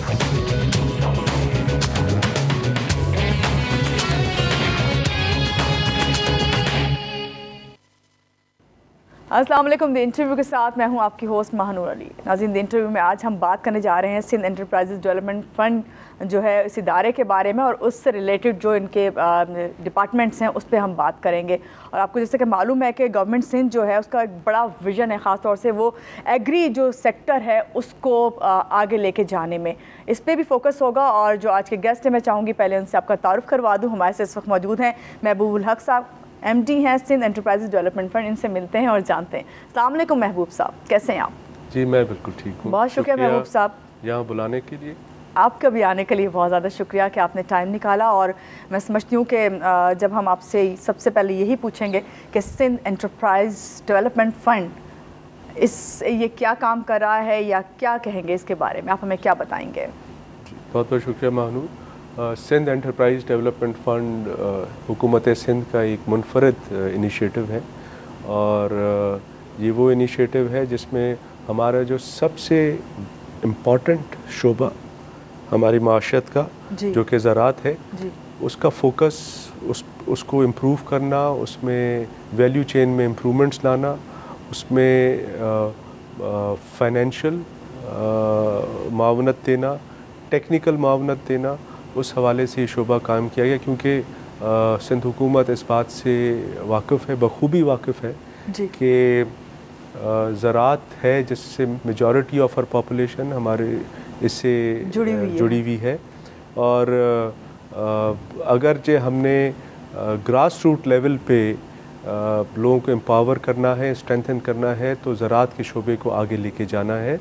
अस्सलाम वालेकुम। The interview के साथ मैं हूं आपकी होस्ट महानूर अली। नाज़रीन, द इंटरव्यू में आज हम बात करने जा रहे हैं सिंध एंटरप्राइजेज डेवलपमेंट फ़ंड जो है इस इदारे के बारे में, और उससे रिलेटेड जो इनके डिपार्टमेंट्स हैं उस पर हम बात करेंगे। और आपको जैसे कि मालूम है कि गवर्नमेंट सिंध जो है उसका एक बड़ा विज़न है, ख़ास तौर से वो एग्री जो सेक्टर है उसको आगे लेके जाने में, इस पर भी फोकस होगा। और जो आज के गेस्ट हैं, मैं चाहूँगी पहले उनसे आपका तारुफ करवा दूँ। हमारे से इस वक्त मौजूद हैं महबूब उल हक साहब, MD हैं सिंध एंटरप्राइजेज डेवलपमेंट फ़ंड। इनसे मिलते हैं और जानते हैं। अस्सलाम वालेकुम महबूब साहब, कैसे हैं आप? जी मैं बिल्कुल ठीक हूँ। बहुत शुक्रिया महबूब साहब यहाँ बुलाने के लिए। आपका भी आने के लिए बहुत ज़्यादा शुक्रिया कि आपने टाइम निकाला। और मैं समझती हूँ कि जब हम आपसे सबसे पहले यही पूछेंगे कि सिंध एंटरप्राइज डेवलपमेंट फ़ंड ये क्या काम कर रहा है या क्या कहेंगे इसके बारे में, आप हमें क्या बताएंगे? बहुत बहुत शुक्रिया Mahnoor. Sindh enterprise development fund हुकूमत सिंध का एक मुनफरद इनिशिएटिव है, और ये वो इनिशिएटिव है जिसमें हमारा जो सबसे इम्पॉर्टेंट शोबा हमारी माशरत का जो कि ज़राअत है, उसका फोकस उसको इम्प्रूव करना, उसमें वैल्यू चेन में इम्प्रूवमेंट्स लाना, उसमें फाइनेंशियल मावनत देना, टेक्निकल मावनत देना, उस हवाले से ये शोबा काम किया गया। क्योंकि सिंध हुकूमत इस बात से वाकिफ़ है, बखूबी वाकिफ़ है कि ज़राअत है जिससे मेजॉरिटी ऑफ आवर पॉपुलेशन हमारे इससे जुड़ी हुई है। और अगर जो हमने ग्रास रूट लेवल पे लोगों को एम्पावर करना है, स्ट्रेंथन करना है, तो ज़राअत के शोबे को आगे लेके जाना है।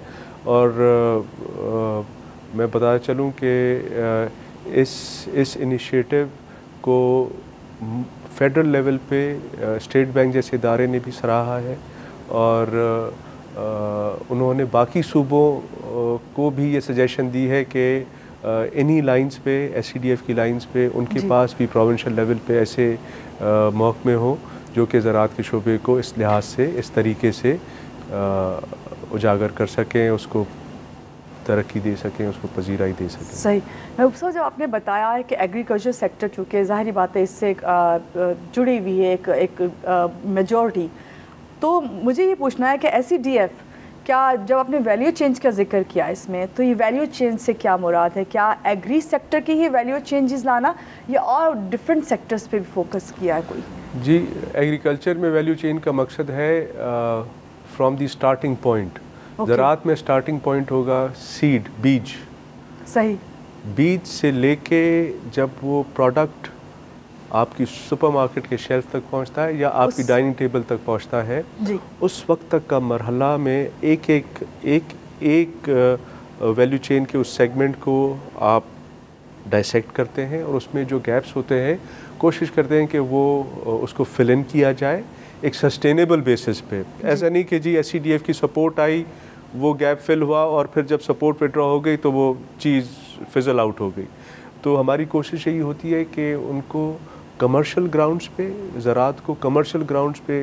और मैं बताना चलूँ कि इस इनिशिएटिव को फेडरल लेवल पे स्टेट बैंक जैसे इदारे ने भी सराहा है, और उन्होंने बाकी सूबों को भी ये सजेशन दी है कि इन्हीं लाइंस पे, SCDF की लाइंस पे उनके पास भी प्रोविंशियल लेवल पे ऐसे महकमे हो जो कि ज़राअत के शोबे को इस लिहाज से, इस तरीके से उजागर कर सकें, उसको तरक्की दे सकें, उसको पजीराई दे सकें। सही। महबूब साहब, जब आपने बताया है कि एग्रीकल्चर सेक्टर चूँकि ज़ाहिरी बात है इससे जुड़ी हुई है एक मेजॉरिटी, तो मुझे ये पूछना है कि SCDF क्या, जब आपने वैल्यू चेंज का जिक्र किया इसमें, तो ये वैल्यू चेंज से क्या मुराद है? क्या एग्री सेक्टर की ही वैल्यू चेंजेस लाना या और डिफरेंट सेक्टर्स पे भी फोकस किया है कोई? जी, एग्रीकल्चर में वैल्यू चेन का मकसद है फ्रॉम दी स्टार्टिंग पॉइंट। ज़राअत में स्टार्टिंग पॉइंट होगा सीड, बीज। सही। बीज से लेके जब वो प्रोडक्ट आपकी सुपरमार्केट के शेल्फ तक पहुंचता है या आपकी डाइनिंग टेबल तक पहुंचता है, उस वक्त तक का मरहला में एक वैल्यू चेन के उस सेगमेंट को आप डाइसेक्ट करते हैं, और उसमें जो गैप्स होते हैं कोशिश करते हैं कि वो उसको फिल इन किया जाए एक सस्टेनेबल बेसिस पे। ऐसा नहीं कि जी SCDF की सपोर्ट आई, वो गैप फिल हुआ और फिर जब सपोर्ट विड्रॉ हो गई तो वो चीज़ फिजल आउट हो गई। तो हमारी कोशिश यही होती है कि उनको कमर्शियल ग्राउंड्स पे, ज़राअत को कमर्शियल ग्राउंड्स पे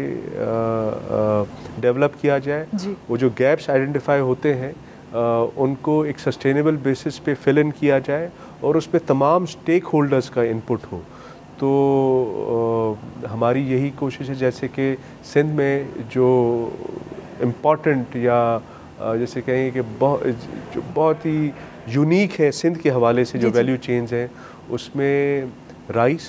डेवलप किया जाए। वो जो गैप्स आइडेंटिफाई होते हैं उनको एक सस्टेनेबल बेसिस पे फिल इन किया जाए, और उसमें तमाम स्टेक होल्डर्स का इनपुट हो। तो हमारी यही कोशिश है, जैसे कि सिंध में जो इम्पॉर्टेंट या जैसे कहेंगे कि बहुत ही यूनिक है सिंध के हवाले से जो वैल्यू चेन्स हैं, उसमें राइस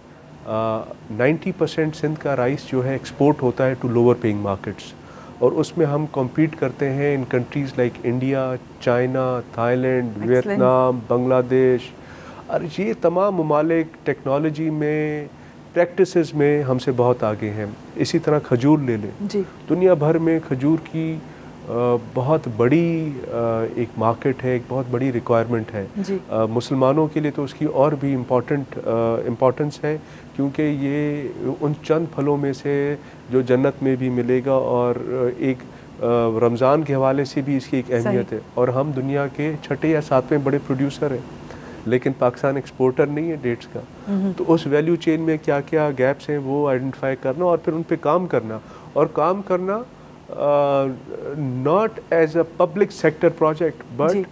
90% सिंध का राइस जो है एक्सपोर्ट होता है टू लोअर पेइंग मार्केट्स, और उसमें हम कॉम्पीट करते हैं in countries like India, China, Thailand, Vietnam, Bangladesh. और ये तमाम ममालिक टेक्नोलॉजी में, प्रैक्टिसेस में हमसे बहुत आगे हैं। इसी तरह खजूर ले लें, दुनिया भर में खजूर की बहुत बड़ी एक मार्केट है, एक बहुत बड़ी रिक्वायरमेंट है। मुसलमानों के लिए तो उसकी और भी इम्पोर्टेंस है, क्योंकि ये उन चंद फलों में से जो जन्नत में भी मिलेगा, और एक रमज़ान के हवाले से भी इसकी एक अहमियत है। और हम दुनिया के 6 या 7वें बड़े प्रोड्यूसर हैं, लेकिन पाकिस्तान एक्सपोर्टर नहीं है डेट्स का। तो उस वैल्यू चेन में क्या क्या गैप्स हैं वो आइडेंटिफाई करना, और फिर उन पे काम करना, और काम करना not as a public sector project but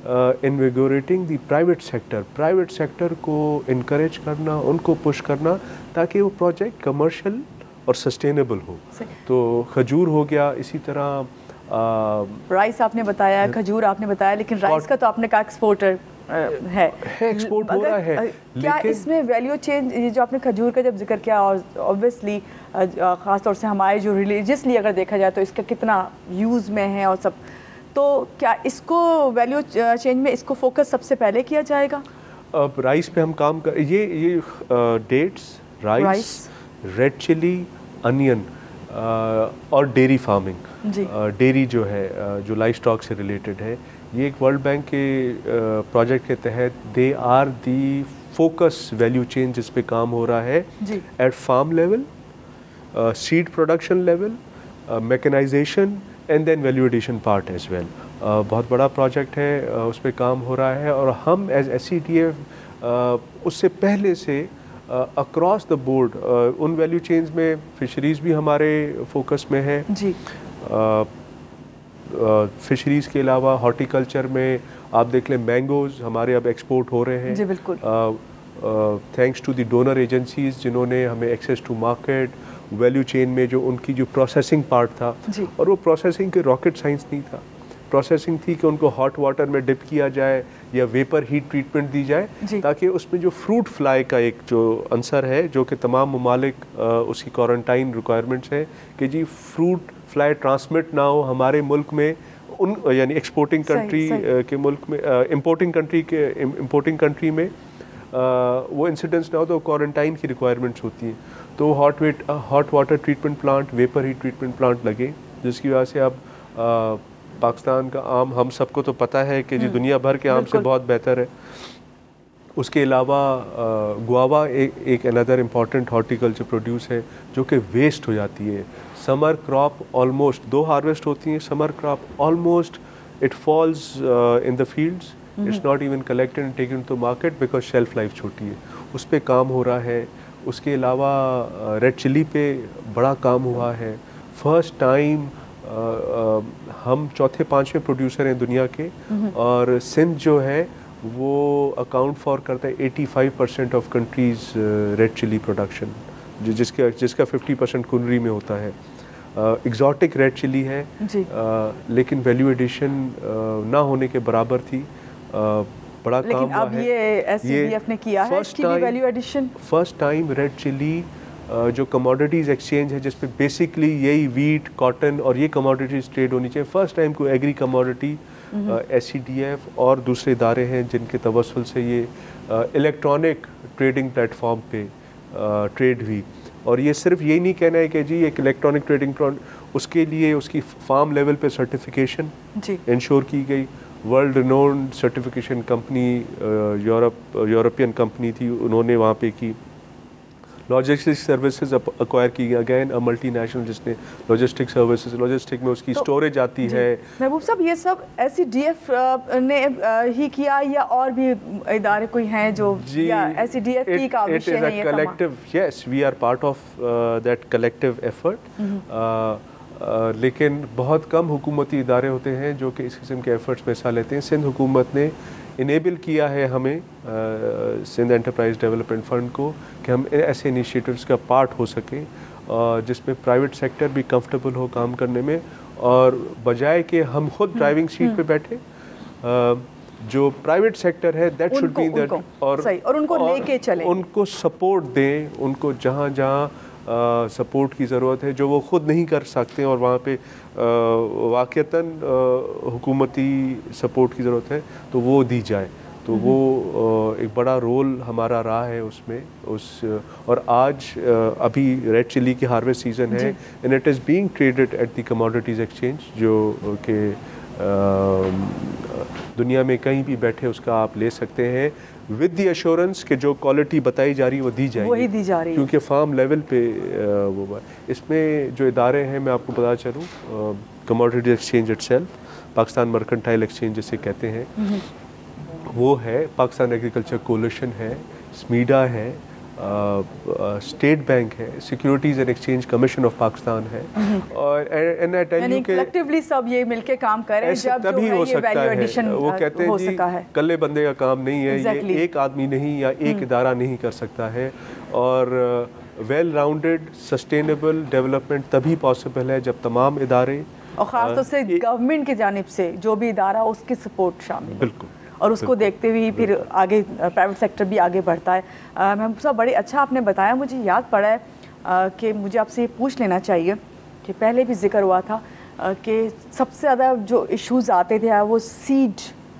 invigorating the private sector को इनकरेज करना, उनको पुश करना ताकि वो प्रोजेक्ट कमर्शियल और सस्टेनेबल हो। तो खजूर हो गया, इसी तरह राइस आपने बताया, खजूर आपने बताया, लेकिन राइस का तो आपने कहा एक्सपोर्टर है एक्सपोर्ट हो रहा है। क्या इसमें वैल्यू चेंज, ये जो आपने खजूर का जब जिक्र किया, और ऑब्वियसली ख़ासतौर से हमारे जो रिलीजियसली अगर देखा जाए तो इसका कितना यूज़ में है और सब, तो क्या इसको वैल्यू चेंज में इसको फोकस सबसे पहले किया जाएगा? अब राइस पे हम काम कर, ये dates, rice, red chilli, onion और डेयरी फार्मिंग, डेयरी जो है जो लाइफ स्टॉक से रिलेटेड है, ये एक वर्ल्ड बैंक के प्रोजेक्ट के तहत they are the focus value chain जिस पे काम हो रहा है at farm level, seed production level, mechanization and then value addition part as well. बहुत बड़ा प्रोजेक्ट है, उस पर काम हो रहा है, और हम एज SCDF उससे पहले से अक्रॉस द बोर्ड उन वैल्यू चेन्स में फिशरीज़ भी हमारे फोकस में है जी। फिशरीज़ के अलावा हॉर्टिकल्चर में आप देख लें, मैंगोज़ हमारे अब एक्सपोर्ट हो रहे हैं जी, बिल्कुल, thanks to the donor agencies जिन्होंने हमें access to market, value chain में जो उनकी जो प्रोसेसिंग पार्ट था, और वो प्रोसेसिंग के रॉकेट साइंस नहीं था, प्रोसेसिंग थी कि उनको हॉट वाटर में डिप किया जाए या वेपर हीट ट्रीटमेंट दी जाए ताकि उसमें जो फ्रूट फ्लाई का एक जो आंसर है, जो कि तमाम ममालिक उसकी क्वारंटाइन रिक्वायरमेंट्स है कि जी फ्रूट फ्लाई ट्रांसमिट ना हो हमारे मुल्क में, उन यानी एक्सपोर्टिंग कंट्री के मुल्क में, इम्पोर्टिंग कंट्री में वो इंसिडेंट्स ना हो, तो क्वारंटाइन की रिक्वायरमेंट्स होती हैं। तो hot water treatment plant, vapour heat treatment plant लगे, जिसकी वजह से अब पाकिस्तान का आम हम सबको तो पता है कि जी दुनिया भर के आम से बहुत बेहतर है। उसके अलावा गुआवा एक अनदर इम्पॉर्टेंट हॉर्टिकल्चर प्रोड्यूस है जो कि वेस्ट हो जाती है। समर क्रॉप ऑलमोस्ट 2 हार्वेस्ट होती हैं, summer crop almost it falls in the fields, it's not even collected and taken to market because shelf life छोटी है। उस पर काम हो रहा है। उसके अलावा रेड चिली पे बड़ा काम हुआ है। फर्स्ट टाइम हम 4थे-5वें प्रोड्यूसर हैं दुनिया के, और सिंध जो है वो अकाउंट फॉर करता है 85% of countries red chilli production, जिसका 50% कुनरी में होता है। एग्जॉटिक रेड चिली है लेकिन वैल्यू एडिशन ना होने के बराबर थी। बड़ा काम हुआ है। ये SCDF ने किया है इसकी भी value addition. First time red chilli जो कमोडिटीज़ एक्सचेंज है जिस पे बेसिकली यही वीट, कॉटन और ये कमोडिटीज़ ट्रेड होनी चाहिए, फर्स्ट टाइम को एग्री कमोडिटी SCDF और दूसरे इदारे हैं जिनके तवस्सुल से ये इलेक्ट्रॉनिक ट्रेडिंग प्लेटफॉर्म पे ट्रेड हुई। और ये सिर्फ यही नहीं कहना है कि जी एक इलेक्ट्रॉनिक ट्रेडिंग उसके लिए उसकी फार्म लेवल पे सर्टिफिकेशन इंश्योर की गई। World renowned certification company European company थी, उन्होंने वहाँ पे की। लॉजिस्टिक सर्विसेज अक्वायर की गई, अगेन मल्टीनेशनल जिसने लॉजिस्टिक सर्विसेज, लॉजिस्टिक में उसकी स्टोरेज आती है। महबूब साहब, ये सब SCDF ने ही किया या और भी इदारे कोई हैं जो, या SCDF की का विषय है ये collective? Yes, we are part of that collective effort. लेकिन बहुत कम हुकूमती इदारे होते हैं जो कि इस किस्म के एफर्ट्स में हिस्सा लेते हैं। सिंध हुकूमत ने इनेबल किया है हमें, सिंध एंटरप्राइज डेवलपमेंट फ़ंड को, कि हम ऐसे इनिशिएटिव्स का पार्ट हो सकें जिसमें प्राइवेट सेक्टर भी कंफर्टेबल हो काम करने में, और बजाय कि हम खुद ड्राइविंग सीट पे बैठे, जो प्राइवेट सेक्टर है दैट शुड बी दैट, और उनको लेके चलें, उनको सपोर्ट दें, उनको जहाँ जहाँ सपोर्ट की ज़रूरत है जो वो ख़ुद नहीं कर सकते और वहाँ पे वाक़तन हुकूमती सपोर्ट की ज़रूरत है तो वो दी जाए। तो वो एक बड़ा रोल हमारा रहा है उसमें। और आज अभी रेड चिली की हार्वेस्ट सीज़न है and it is being traded at the commodities exchange, जो कि दुनिया में कहीं भी बैठे उसका आप ले सकते हैं विद द एश्योरेंस कि जो क्वालिटी बताई जा रही है वो दी जाएगी, वही दी जा रही है, क्योंकि फार्म लेवल पे वो। इसमें जो इदारे हैं, मैं आपको बता चलूँ, commodity exchange itself, Pakistan mercantile exchange जिसे कहते हैं वो है, पाकिस्तान एग्रीकल्चर कोलिशन है, स्मीडा है, स्टेट बैंक है, securities and exchange commission of Pakistan है, और एंड आई टेल यू कि कलेक्टिवली सब ये मिलके काम करें जब तभी हो सकता है। वो कहते हैं जी कल्ले बंदे का काम नहीं है, ये एक आदमी नहीं या एक इदारा नहीं कर सकता है, और वेल राउंडेड सस्टेनेबल डेवलपमेंट तभी पॉसिबल है जब तमाम इदारे और ख़ास तौर से गवर्नमेंट की जानिब से जो भी इदारा उसकी सपोर्ट शामिल, बिल्कुल, और उसको देखते हुए फिर आगे प्राइवेट सेक्टर भी आगे बढ़ता है। महबूब साहब, बड़ी अच्छा आपने बताया। मुझे याद पड़ा है कि मुझे आपसे ये पूछ लेना चाहिए कि पहले भी जिक्र हुआ था कि सबसे ज़्यादा जो इश्यूज़ आते थे वो सीड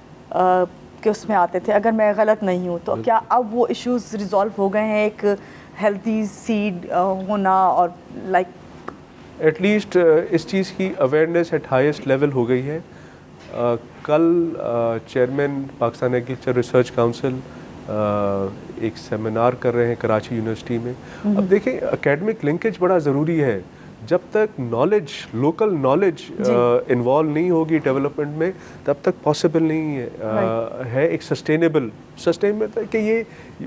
के उसमें आते थे, अगर मैं गलत नहीं हूँ तो। क्या अब वो इश्यूज़ रिजॉल्व हो गए हैं, एक हेल्थी सीड होना, और लाइक एटलीस्ट इस चीज़ की अवेयरनेस एट हाईएस्ट लेवल हो गई है। कल chairman Pakistan agriculture research council एक सेमिनार कर रहे हैं कराची यूनिवर्सिटी में। अब देखें, एकेडमिक लिंकेज बड़ा ज़रूरी है। जब तक नॉलेज, लोकल नॉलेज इन्वॉल्व नहीं होगी डेवलपमेंट में, तब तक पॉसिबल नहीं है एक सस्टेनेबल कि ये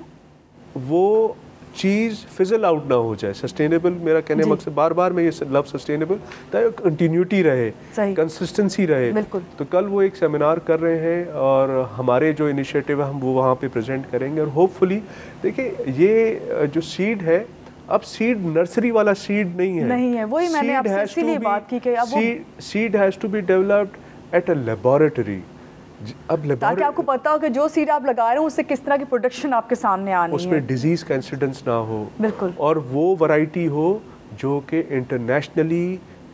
वो चीज़ फिजल आउट ना हो जाए। सस्टेनेबल, मेरा कहने मकसद बार बार मैं ये लव सस्टेनेबल, ताकि कंटिन्यूटी रहे, कंसिस्टेंसी रहे। तो कल वो एक सेमिनार कर रहे हैं और हमारे जो इनिशिएटिव है हम वो वहाँ पे प्रेजेंट करेंगे, और होपफुली देखिए ये जो सीड है, अब सीड नर्सरी वाला सीड नहीं है, वही मैंने आपसे इसीलिए बात की कि अब seed has to be developed at a laboratory. अब ताकि आपको पता हो कि जो सीड आप लगा रहे हो उससे किस तरह की प्रोडक्शन आपके सामने आनी है, उसमें डिजीज का इंसिडेंस ना हो, बिल्कुल, और वो वैरायटी हो जो कि इंटरनेशनली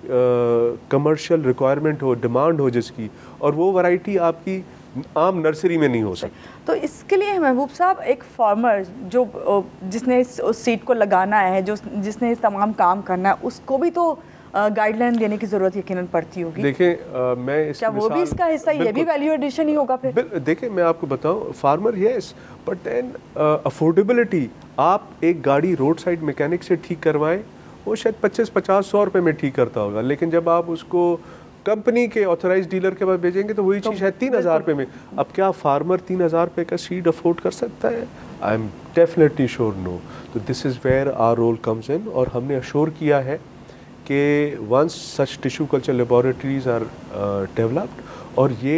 कमर्शियल रिक्वायरमेंट हो, डिमांड हो जिसकी, और वो वैरायटी आपकी आम नर्सरी में नहीं हो सकती। तो इसके लिए महबूब साहब, एक फार्मर जो जिसने उस सीड को लगाना है, जिसने इस तमाम काम करना है, उसको भी तो गाइडलाइन देने की जरूरत यकीनन पड़ती होगी। देखें, मैं क्या वो भी इसका हिस्सा, ये भी वैल्यू एडिशन ही होगा फिर? देखें, मैं आपको बताऊं, farmer yes, but then affordability. आप एक गाड़ी रोड साइड मैकेनिक से ठीक करवाएं, वो शायद 25-50-100 रुपये में ठीक करता होगा, लेकिन जब आप उसको कंपनी के ऑथराइज डीलर के पास भेजेंगे तो वही चीज़ शायद 3000 रुपये में। अब क्या फार्मर 3000 रुपये का सीड अफोर्ड कर सकता है? I am definitely sure no. तो this is where our role comes in, और हमने अश्योर किया है कि once such tissue culture laboratories are developed, और ये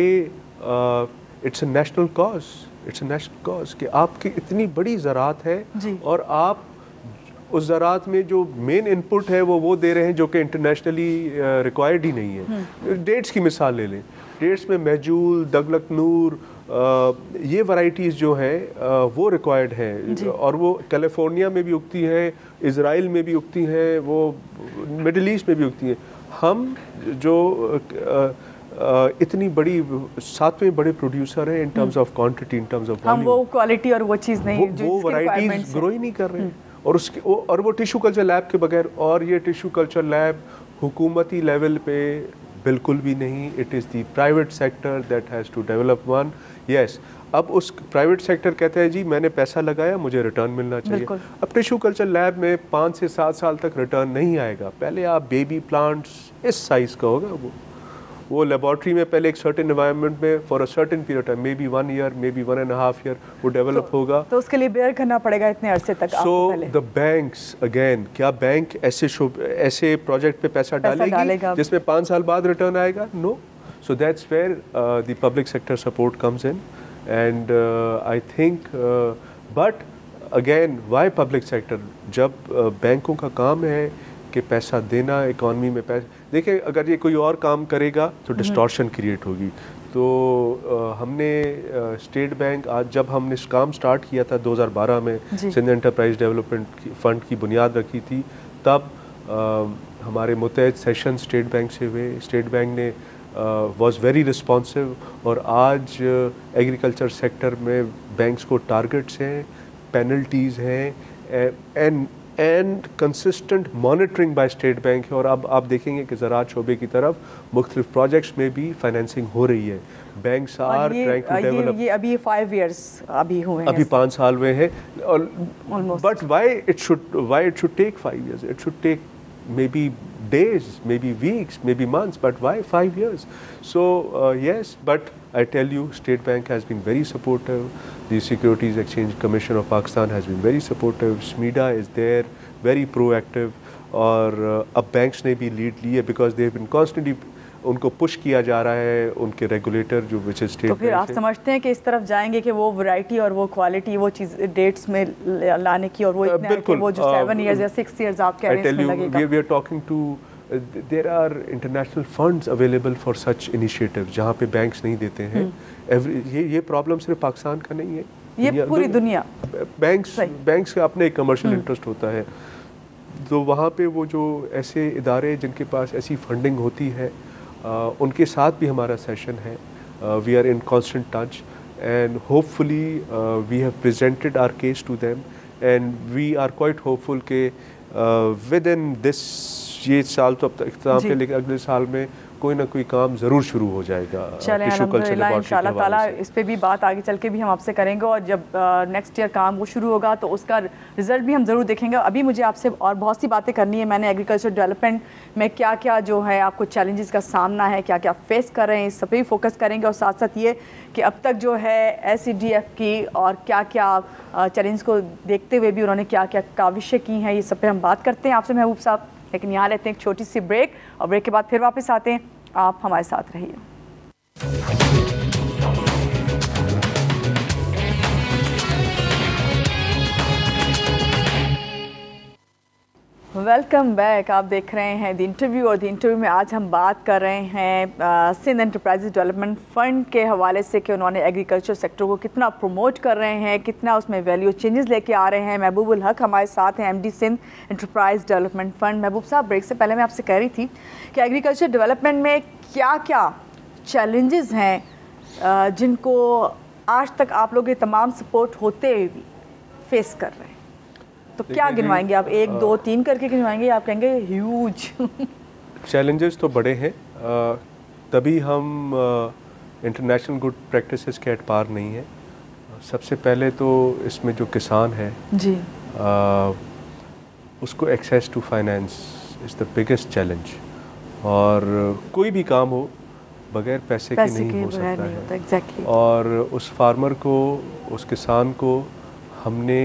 इट्स अ नेशनल कॉज, कि आपकी इतनी बड़ी ज़रात है और आप उस ज़रात में जो मेन इनपुट है वो दे रहे हैं जो कि इंटरनेशनली रिक्वायर्ड ही नहीं है। डेट्स की मिसाल ले लें, डेट्स में महजूल, दगलकनूर, ये वैराइटीज़ जो हैं वो रिक्वायर्ड हैं, और वो कैलिफोर्निया में भी उगती हैं, इज़राइल में भी उगती हैं, वो मिडिल ईस्ट में भी उगती हैं। हम जो इतनी बड़ी 7वें बड़े प्रोड्यूसर हैं in terms of quantity, in terms of volume, हम वो क्वालिटी और वो चीज़ नहीं, वो वैराइटीज़ ग्रो ही नहीं कर रहे हैं, और वो टिश्यू कल्चर लैब के बगैर। और ये टिश्यू कल्चर लैब हुकूमती लेवल पे बिल्कुल भी नहीं, it is the private sector that has to develop one. Yes, अब उस प्राइवेट सेक्टर कहते हैं जी मैंने पैसा लगाया, मुझे रिटर्न मिलना चाहिए। अब टिश्यू कल्चर लैब में 5 से 7 साल तक रिटर्न नहीं आएगा। पहले आप बेबी प्लांट्स इस साइज़ का होगा, वो लेबॉर्ट्री में पहले एक सर्टेन एनवायरनमेंट में for a certain period time, maybe 1 year, maybe 1.5 year वो डेवलप होगा। तो उसके लिए बेयर करना पड़ेगा इतने अरसे तक। सो द बैंक्स अगेन, क्या बैंक ऐसे प्रोजेक्ट पे पैसा डालेगी जिसमें 5 साल बाद रिटर्न आएगा? No. So that's where the public sector support comes in, and I think, but again why public sector? जब बैंकों का काम है कि पैसा देना, इकॉनमी में पैसा, देखिए अगर ये कोई और काम करेगा तो डिस्टॉर्शन क्रिएट होगी। तो हमने स्टेट बैंक, आज जब हमने काम स्टार्ट किया था 2012 में, सिंध एंटरप्राइज डेवलपमेंट फंड की बुनियाद रखी थी, तब हमारे मुतहद सेशन स्टेट बैंक से हुए। स्टेट बैंक ने वॉज वेरी रिस्पॉन्सिव, और आज एग्रीकल्चर सेक्टर में बैंक्स को टारगेट्स हैं, पेनल्टीज़ हैं, and consistent monitoring by state bank है। और अब आप देखेंगे कि ज़राअत शोबे की तरफ मुख्तलिफ प्रोजेक्ट्स में भी फाइनेंसिंग हो रही है। Banks are trying to develop. ये अभी 5 इयर्स अभी हुए हैं, अभी 5 साल हुए हैं, और but why it should take 5 years? It should take maybe days, maybe weeks, maybe months, but why 5 years? So yes, but I tell you, State Bank has been very supportive. The Securities Exchange Commission of Pakistan has been very supportive. SMEDA is there, very proactive. और अब banks ने भी lead ली है because they have been constantly उनको push किया जा रहा है उनके रेगुलेटर जो विच इज स्टेट। तो फिर आप समझते हैं कि इस तरफ जाएंगे कि वो वैरायटी और वो क्वालिटी वो चीज़ डेट्स में लाने की और वो इतने वो जो 7 years या 6 years आप कह रहे हैं इसमें लगेगा। We are talking to there are international funds available for such initiative जहाँ पे बैंक्स नहीं देते हैं। ये प्रॉब्लम सिर्फ पाकिस्तान का नहीं है, ये पूरी दुनिया। बैंक्स का अपने एक कमर्शियल इंटरेस्ट होता है, तो वहाँ पे वो जो ऐसे इदारे जिनके पास ऐसी फंडिंग होती है उनके साथ भी हमारा सेशन है। We are in constant touch and hopefully we have presented our case to them and we are quite hopeful के विद इन दिस ये साल तो अब तक इख्तिताम पे, लेकिन अगले साल में कोई ना कोई काम ज़रूर शुरू हो जाएगा। चलें अल्हम्दुलिल्लाह, इंशाल्लाह ताला इस पे भी बात आगे चल के भी हम आपसे करेंगे और जब नेक्स्ट ईयर काम वो शुरू होगा तो उसका रिजल्ट भी हम ज़रूर देखेंगे। अभी मुझे आपसे और बहुत सी बातें करनी है। मैंने एग्रीकल्चर डेवलपमेंट में क्या क्या जो है आपको चैलेंजेस का सामना है, क्या क्या फेस कर रहे हैं, इस सब पे भी फोकस करेंगे और साथ साथ ये कि अब तक जो है SCDF की और क्या क्या चैलेंज को देखते हुए भी उन्होंने क्या क्या काविशें की हैं, ये सब पे हम बात करते हैं आपसे महबूब साहब। लेकिन यहाँ लेते हैं एक छोटी सी ब्रेक और ब्रेक के बाद फिर वापस आते हैं। आप हमारे साथ रहिए। Welcome back. आप देख रहे हैं द इंटरव्यू और द इंटरव्यू में आज हम बात कर रहे हैं सिंध एंटरप्राइजेज डेवलपमेंट फ़ंड के हवाले से कि उन्होंने एग्रीकल्चर सेक्टर को कितना प्रमोट कर रहे हैं, कितना उसमें वैल्यू चेंजेस लेके आ रहे हैं। महबूबुल हक हमारे साथ हैं, MD Sindh enterprise development fund. Mahboob साहब, ब्रेक से पहले मैं आपसे कह रही थी कि एग्रीकल्चर डेवलपमेंट में क्या क्या चैलेंजेस हैं जिनको आज तक आप लोग ये तमाम सपोर्ट होते हुए भी फेस कर रहे हैं, तो क्या गिनवाएंगे आप? 1 2 3 करके गिनवाएंगे या आप कहेंगे ह्यूज? चैलेंजेस तो बड़े हैं, तभी हम इंटरनेशनल गुड प्रैक्टिसेस के एतबार नहीं है। सबसे पहले तो इसमें जो किसान है जी उसको access to finance is the biggest challenge. और कोई भी काम हो बगैर पैसे के नहीं हो सकता है। exactly. और उस फार्मर को, उस किसान को हमने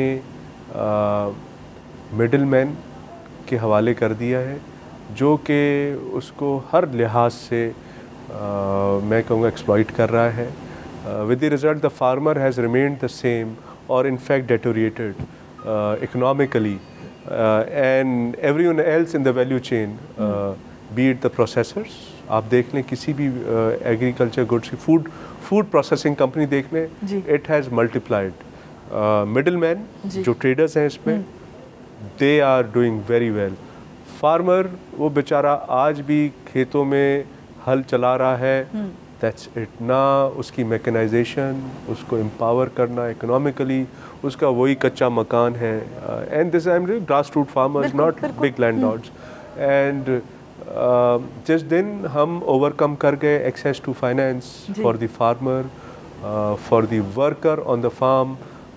मिडिल मैन के हवाले कर दिया है जो कि उसको हर लिहाज से मैं कहूँगा एक्सप्लॉइट कर रहा है। With the result the farmer has remained the same और in fact deteriorated economically and everyone else in the value chain, be it the processors. आप देख लें किसी भी एग्रीकल्चर गुड्स की फूड प्रोसेसिंग कंपनी देख लें, it has multiplied. Middle man जो ट्रेडर्स हैं इसमें, they are doing very well. Farmer वो बेचारा आज भी खेतों में हल चला रहा है, दैट्स इट ना। उसकी मैकेनाइजेशन, उसको एम्पावर करना इकोनॉमिकली, उसका वही कच्चा मकान है। And this I am grass root farmers, not big landlords. And जिस दिन हम ओवरकम कर गए access to finance for the farmer, for the worker on the farm,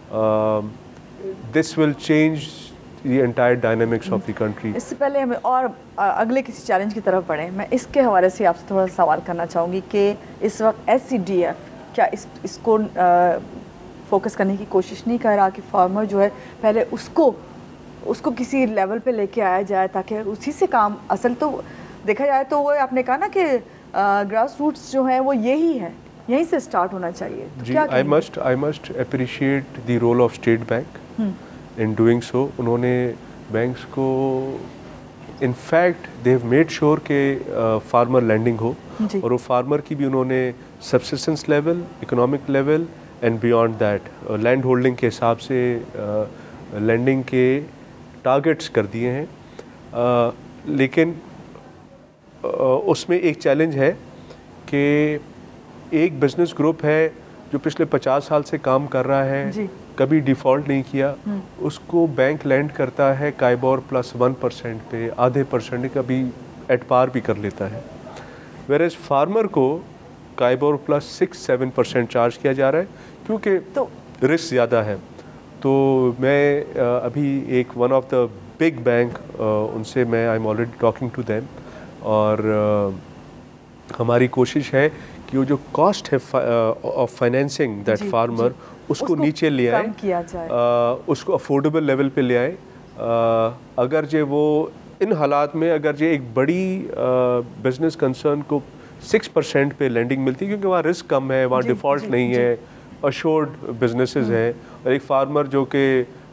this will change the entire dynamics of the country. इससे पहले हमें और अगले किसी चैलेंज की तरफ बढ़े, मैं इसके हवाले से आपसे थोड़ा सा सवाल करना चाहूँगी कि इस वक्त SCDF क्या इसको फोकस करने की कोशिश नहीं कर रहा कि फार्मर जो है पहले उसको किसी लेवल पे लेके आया जाए ताकि उसी से काम, असल तो देखा जाए तो वो आपने कहा ना कि ग्रास रूट्स जो है वो यही है, यहीं से स्टार्ट होना चाहिए। तो जी, I must appreciate the role of state bank in doing so. उन्होंने बैंक्स को in fact they have made sure के फार्मर लैंडिंग हो और वो फार्मर की भी उन्होंने subsistence level, economic level and beyond that land holding के हिसाब से लैंडिंग के टारगेट्स कर दिए हैं। लेकिन उसमें एक चैलेंज है कि एक बिजनेस ग्रुप है जो पिछले 50 साल से काम कर रहा है, कभी डिफ़ॉल्ट नहीं किया, उसको बैंक लैंड करता है काइबोर प्लस 1% पे, आधे परसेंट कभी एट पार भी कर लेता है। वेरेज फार्मर को काइबोर प्लस 6-7% चार्ज किया जा रहा है क्योंकि रिस्क ज़्यादा है। तो मैं अभी एक one of the big bank, उनसे मैं I am already talking to them, और हमारी कोशिश है कि वो जो कॉस्ट है ऑफ फाइनेंसिंग दैट फार्मर उसको नीचे ले आए, उसको अफोर्डेबल लेवल पे ले आए। अगर जे वो इन हालात में अगर जे एक बड़ी बिजनेस कंसर्न को 6% पे लेंडिंग मिलती है, क्योंकि वहाँ रिस्क कम है, वहाँ डिफ़ॉल्ट नहीं है, अश्योर्ड बिजनेसेस हैं, और एक फार्मर जो कि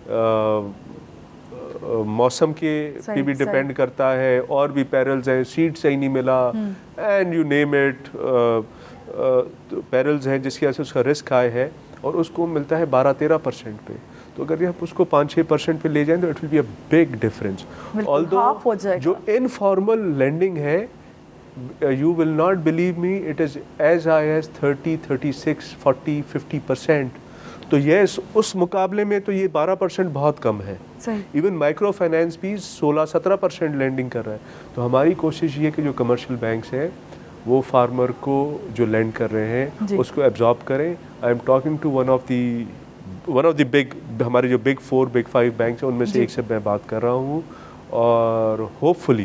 मौसम के भी डिपेंड करता है, और भी पैरल्स हैं, सीड सही नहीं मिला, and you name it, perils हैं जिसकी वजह से उसका रिस्क हाई है, और उसको मिलता है 12-13% पे। तो अगर आप उसको 5-6% पे ले जाएं तो it will be a big difference. Although जो इनफॉर्मल लेंडिंग है, you will not believe me, it is as high as 30, 36, 40, 50%। तो yes, उस मुकाबले में तो ये 12% बहुत कम है। इवन माइक्रो फाइनेंस भी 16-17% लेंडिंग कर रहा है। तो हमारी कोशिश ये कि जो कमर्शियल बैंक्स हैं वो फार्मर को जो लेंड कर रहे हैं उसको एब्जॉर्ब करें। I am talking to one of the big, हमारे जो बिग 4, बिग 5 बैंक्स हैं उनमें से एक से मैं बात कर रहा हूँ, और होपफुली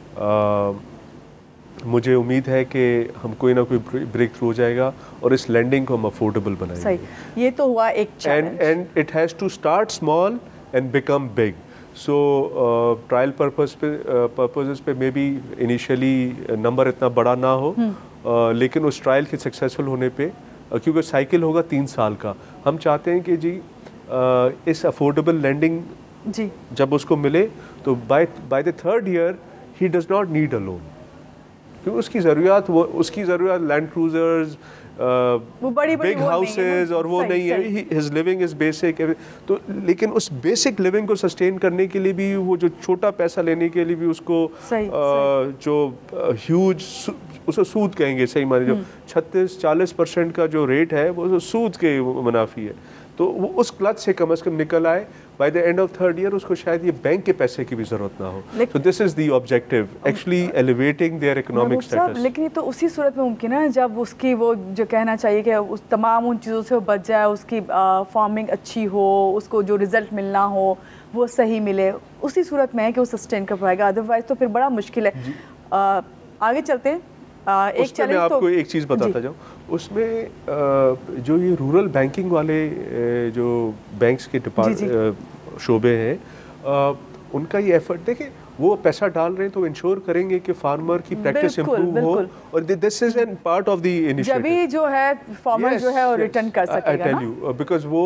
मुझे उम्मीद है कि हम कोई ना कोई ब्रेक थ्रू हो जाएगा और इस लैंडिंग को हम अफोर्डेबल बनाएंगे। सही, ये तो हुआ एक challenge, and it has to start small and become big. So trial purposes पे मे बी इनिशियली नंबर इतना बड़ा ना हो, लेकिन उस ट्रायल के सक्सेसफुल होने पे, क्योंकि साइकिल होगा 3 साल का, हम चाहते हैं कि जी इस अफोर्डेबल लैंडिंग जब उसको मिले तो बाय द 3rd ईयर ही does not need a loan, क्योंकि उसकी ज़रूरत लैंड क्रूजर्स, वो बड़ी बिग हाउसेज और वो नहीं है, हिज लिविंग इज बेसिक। तो लेकिन उस बेसिक लिविंग को सस्टेन करने के लिए भी वो जो छोटा पैसा लेने के लिए भी उसको जो ह्यूज उसको सूद कहेंगे, सही माने जो 36-40% का जो रेट है वो सूद के मुनाफी है, तो वो उस क्लच से कम से कम निकल आए। By the end of 3rd year उसको शायद ये बैंक के पैसे की भी जरूरत ना हो। तो this is the objective, actually elevating their economic status. लेकिन ये तो उसी सूरत में मुमकिन है जब उसकी वो जो कहना चाहिए कि उस तमाम उन चीज़ों से वो बच जाए, उसकी फार्मिंग अच्छी हो, उसको जो रिजल्ट मिलना हो वो सही मिले, उसी सूरत में है कि वो सस्टेन कर पाएगा, अदरवाइज तो फिर बड़ा मुश्किल है। आगे चलते हैं। एक चैलेंज मैं आपको एक चीज़ बताता जाऊँ, उसमें जो ये रूरल बैंकिंग वाले जो बैंक्स के शोबे हैं, उनका ये एफर्ट देखिए, वो पैसा डाल रहे हैं तो इंश्योर करेंगे कि फार्मर की प्रैक्टिस इंप्रूव हो, और this is an part of the initiative. जब जो है फार्मर जो है वो रिटर्न कर सकेगा ना। आई टेल यू, बिकॉज वो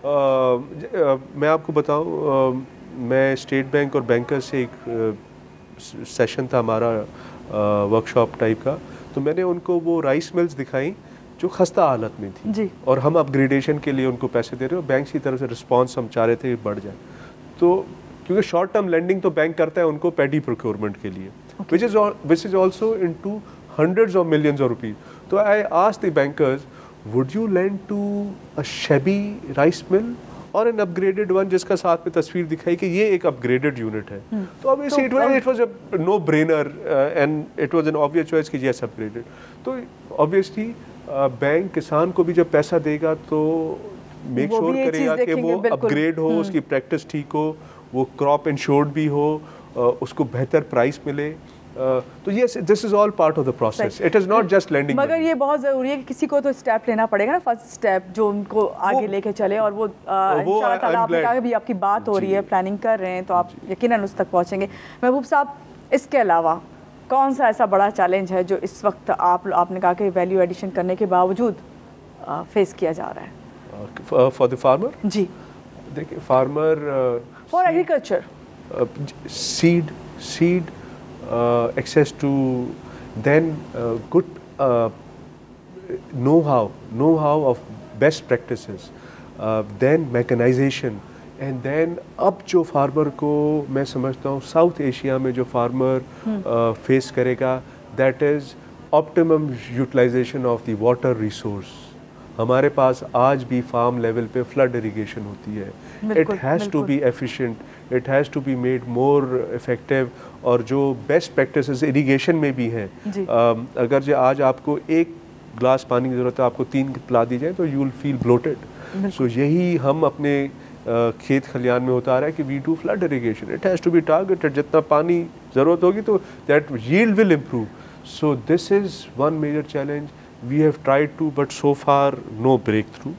मैं आपको बताऊं, मैं स्टेट बैंक और बैंकर से एक सेशन था हमारा, वर्कशॉप टाइप का, तो मैंने उनको वो राइस मिल्स दिखाई जो खस्ता हालत में थी जी, और हम अपग्रेडेशन के लिए उनको पैसे दे रहे हो, बैंक की तरफ से रिस्पांस हम चाह रहे थे बढ़ जाए। तो क्योंकि शॉर्ट टर्म लेंडिंग तो बैंक करता है उनको पैडी प्रोक्योरमेंट के लिए, which is also into hundreds of millions of rupees. तो I asked the bankers, would you lend to a shabby rice mill और एन अपग्रेडेड वन, जिसका साथ में तस्वीर दिखाई कि ये एक अपग्रेडेड यूनिट है। तो obviously it was a no brainer and it was an obvious choice कि यस अपग्रेडेड। तो ऑब्वियसली बैंक किसान को भी जब पैसा देगा तो मेक श्योर करेगा कि वो अपग्रेड हो, उसकी प्रैक्टिस ठीक हो, वो क्रॉप इंश्योर्ड भी हो, उसको बेहतर प्राइस मिले। तो yes, this is all part of the process, it is not just lending. मगर ये बहुत ज़रूरी है कि किसी को तो स्टेप लेना पड़ेगा ना, फर्स्ट स्टेप जो उनको आगे लेके चले, और वो इंशाल्लाह ताला आपने कहा भी आपकी बात हो रही है, प्लानिंग कर रहे हैं, तो आप यकीनन उस तक पहुँचेंगे। महबूब साहब, इसके अलावा कौन सा ऐसा बड़ा चैलेंज है जो इस वक्त आपने कहा कि वैल्यू एडिशन करने के बावजूद फेस किया जा रहा है फॉर द फार्मर? जी देखिए, farmer for agriculture, seed access to, then good know-how of best practices, then mechanization, and then अब जो फार्मर को मैं समझता हूँ साउथ एशिया में जो फार्मर फेस करेगा, that is optimum utilisation of the water resource. हमारे पास आज भी फार्म लेवल पे फ्लड इरिगेशन होती है, it has to be efficient, it has to be made more effective, और जो बेस्ट प्रैक्टिसेस इरिगेशन में भी हैं, अगर जो आज आपको 1 गिलास पानी की ज़रूरत है, आपको 3 पिला दी जाए तो you will feel bloated. So यही हम अपने खेत खलियान में होता आ रहा है कि we do flood irrigation, it has to be targeted, जितना पानी ज़रूरत होगी तो that yield will improve. So this is one major challenge we have tried to, but so far no break.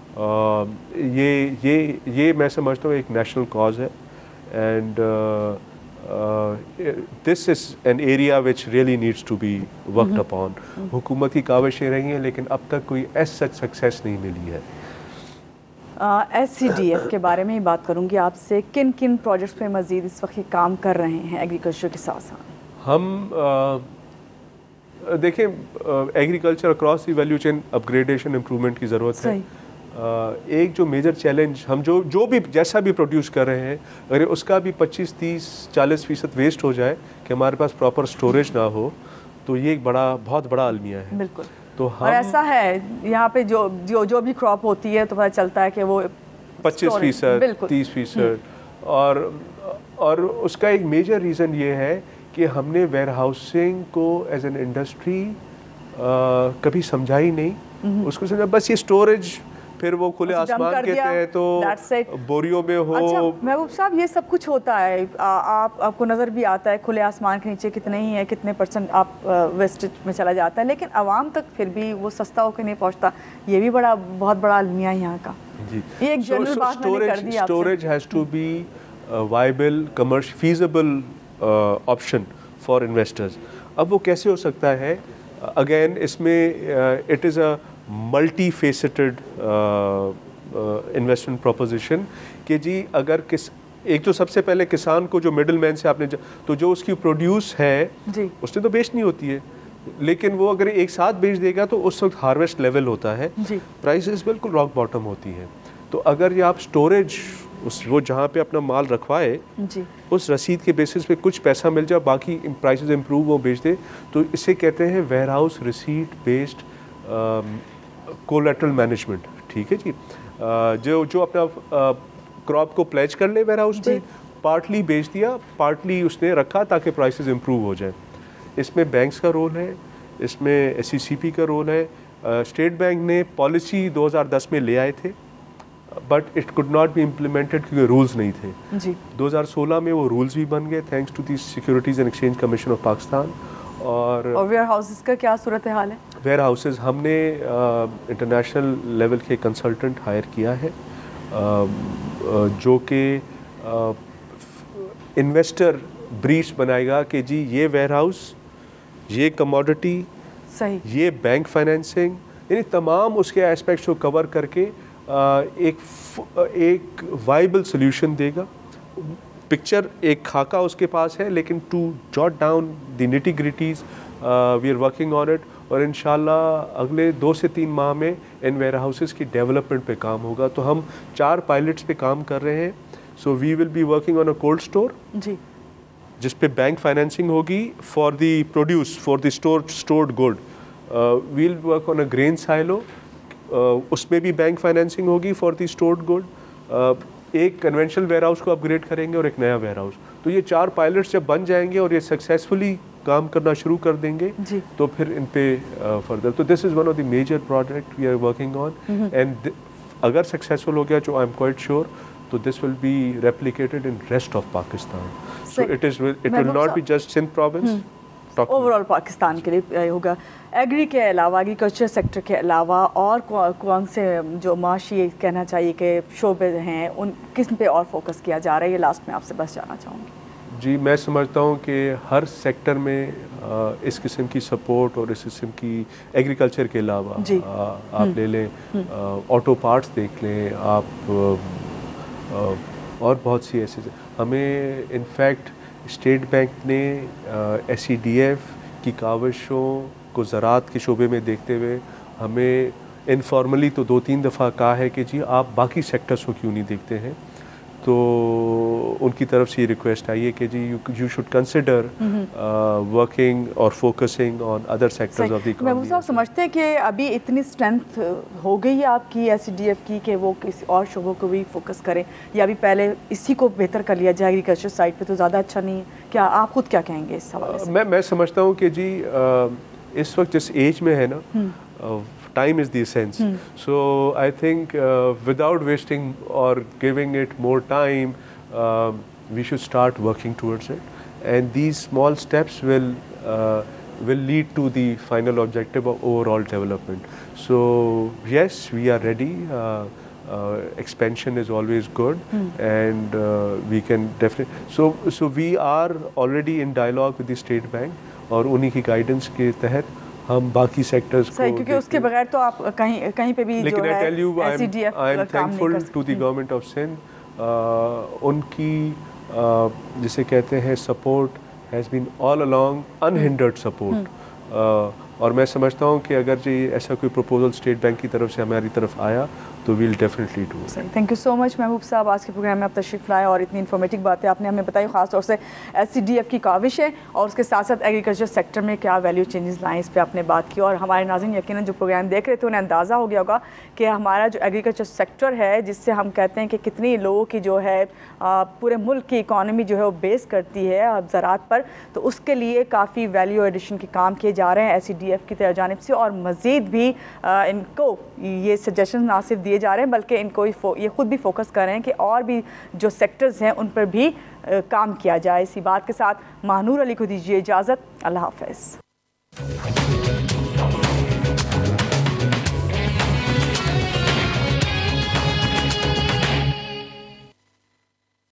ये मैं समझता हूँ एक नेशनल कॉज है, and this is an area which really needs to be worked upon. हुकूमत की काविशें रही हैं लेकिन अब तक कोई ऐसा सक्सेस नहीं मिली है. SCDF के बारे में ही बात करूंगी आपसे, किन किन प्रोजेक्ट्स पे मज़ीद इस वक्त काम कर रहे हैं एग्रीकल्चर के साथ साथ? हम देखें, agriculture across the value chain upgradation improvement की ज़रूरत है. एक जो मेजर चैलेंज, हम जो भी जैसा भी प्रोड्यूस कर रहे हैं, अगर उसका भी 25-30-40% वेस्ट हो जाए कि हमारे पास प्रॉपर स्टोरेज ना हो, तो ये एक बहुत बड़ा अलमिया है. बिल्कुल. तो और ऐसा है यहाँ पे जो भी क्रॉप होती है तो पता चलता है कि वो 25%, 30%. और उसका एक मेजर रीज़न ये है कि हमने वेयर हाउसिंग को एज एन इंडस्ट्री कभी समझा ही नहीं. उसको समझा बस ये स्टोरेज, फिर वो खुले आसमान के तहत तो बोरियों में हो. अच्छा महबूब साहब, ये सब कुछ होता है, आपको नज़र भी आता है खुले आसमान के नीचे कितने ही है, कितने % आप वेस्टेज में चला जाता है, लेकिन आवाम तक फिर भी वो सस्ता होकर नहीं पहुंचता. ये भी बहुत बड़ा अलमिया है यहाँ का. जी, ये एक जनरल बात मैंने कर दी आपसे. Storage has to be viable, commercial, feasible option for investors. अब वो कैसे हो सकता है? अगेन इसमें it is a multi faceted investment proposition कि जी अगर एक तो सबसे पहले किसान को, जो मिडिल मैन से आपने तो जो उसकी प्रोड्यूस है जी, उसने तो बेचनी होती है, लेकिन वो अगर एक साथ बेच देगा तो उस वक्त हार्वेस्ट लेवल होता है, प्राइसेस बिल्कुल रॉक बॉटम होती हैं. तो अगर ये आप स्टोरेज वो जहाँ पे अपना माल रखवाए जी, उस रसीद के बेसिस पे कुछ पैसा मिल जाए, बाकी प्राइसेस इम्प्रूव वो बेच दे, तो इसे कहते हैं warehouse receipt based collateral management. ठीक है जी. जो अपना क्रॉप को प्लेज कर ले वेयर हाउस पे, पार्टली बेच दिया, पार्टली उसने रखा ताकि प्राइसेस इम्प्रूव हो जाए. इसमें बैंक्स का रोल है, इसमें SCCP का रोल है. स्टेट बैंक ने पॉलिसी 2010 में ले आए थे, but it could not be implemented क्योंकि रूल्स नहीं थे जी. 2016 में वो रूल्स भी बन गए thanks to the securities and exchange commission of Pakistan. और वेयर हाउसेस का क्या सूरत हाल है? वेयर हाउसेस हमने इंटरनेशनल लेवल के कंसल्टेंट हायर किया है, जो कि इन्वेस्टर ब्रीफ्स बनाएगा कि जी ये वेयर हाउस, ये कमोडिटी, सही, ये बैंक फाइनेंसिंग, यानी तमाम उसके एस्पेक्ट्स को कवर करके एक वाइबल सोल्यूशन देगा. पिक्चर एक खाका उसके पास है, लेकिन to jot down the nitty gritties we are working on it. और इंशाल्लाह अगले 2 से 3 माह में इन वेयर हाउसेस की डेवलपमेंट पे काम होगा. तो हम 4 पायलट्स पे काम कर रहे हैं. So we will be working on a cold store जी, जिस पे बैंक फाइनेंसिंग होगी for the produce, for the stored good. We will work on a grain silo, उसमें भी बैंक फाइनेंसिंग होगी फॉर द स्टोर्ड गुड. एक conventional warehouse को upgrade करेंगे और एक नया वेयर हाउस. तो ये 4 पायलट्स जब बन जाएंगे और ये सक्सेसफुली काम करना शुरू कर देंगे जी, तो फिर इन पे फर्दर. तो this is one of the major project we are working on, and अगर सक्सेसफुल हो गया, जो आई एम क्वाइट श्योर, तो this will be replicated in rest of Pakistan. So it will not be just Sindh province, overall Pakistan के लिए होगा. Agree के अलावा, एग्रीकल्चर सेक्टर के अलावा और कौन से जो माशी कहना चाहिए कि शोबे हैं, उन किस पे और फोकस किया जा रहा है? ये लास्ट में आपसे बस जानना चाहूँगी. जी, मैं समझता हूँ कि हर सेक्टर में इस किस्म की सपोर्ट और इस किस्म की एग्रीकल्चर के अलावा आप ले लें, ऑटो पार्ट्स देख लें आप, और बहुत सी ऐसे. हमें इनफैक्ट स्टेट बैंक ने SCDF की काविशों को ज़राअत के शोबे में देखते हुए हमें इनफॉर्मली तो 2-3 दफ़ा कहा है कि जी आप बाकी सेक्टर्स को क्यों नहीं देखते हैं. तो उनकी तरफ से ये रिक्वेस्ट आई है कि जी यू शुड कंसिडर वर्किंग और focusing on other sectors of the economy. Mehboob साहब, समझते हैं कि अभी इतनी स्ट्रेंथ हो गई है आपकी SCDF की कि वो किसी और शोबों को भी फोकस करें, या अभी पहले इसी को बेहतर कर लिया जाए? एग्रीकल्चर साइड पे तो ज़्यादा अच्छा नहीं है. क्या आप खुद क्या कहेंगे इस हवाले से? मैं समझता हूँ कि जी इस वक्त जिस एज में है ना, time is the essence. So I think without wasting or giving it more time, we should start working towards it, and these small steps will lead to the final objective of overall development. So yes, we are ready. Expansion is always good, and we can definitely. So we are already in dialogue with the State Bank, और उन्हीं की guidance के तहत हम बाकी sectors को, क्योंकि उसके बगैर तो आप कहीं पे भी जो है SCDF I am thankful to the government of Sindh. उनकी जिसे कहते हैं support has been all along unhindered support, और मैं समझता हूँ कि अगर जी ऐसा कोई प्रपोजल स्टेट बैंक की तरफ से हमारी तरफ आया तो we'll definitely do. Thank you so much Mehboob साहब, आज के प्रोग्राम में आप तशरीफ लाए और इतनी इन्फॉर्मेटिव बातें आपने हमें बताई, खासतौर से SCDF की काविश है और उसके साथ साथ एग्रीकल्चर सेक्टर में क्या वैल्यू चेंजेस लाएँ, इस पर आपने बात की. और हमारे नाज़रीन यकीनन जो प्रोग्राम देख रहे थे उन्हें अंदाज़ा हो गया होगा कि हमारा जो एग्रीकल्चर सेक्टर है, जिससे हम कहते हैं कि कितनी लोगों की जो है पूरे मुल्क की इकॉनमी जो है वो बेस करती है ज़राअत पर, तो उसके लिए काफ़ी वैल्यू एडिशन के काम किए जा रहे हैं SCDF की जानिब से, और मज़ीद भी इनको ये सजेशन ना सिर्फ दिए जा रहे हैं बल्कि इनको ये खुद भी फोकस कर रहे हैं कि और भी जो सेक्टर्स हैं उन पर भी काम किया जाए. इसी बात के साथ महानूर अली को दीजिए इजाज़त. अल्लाह हाफ़िज़.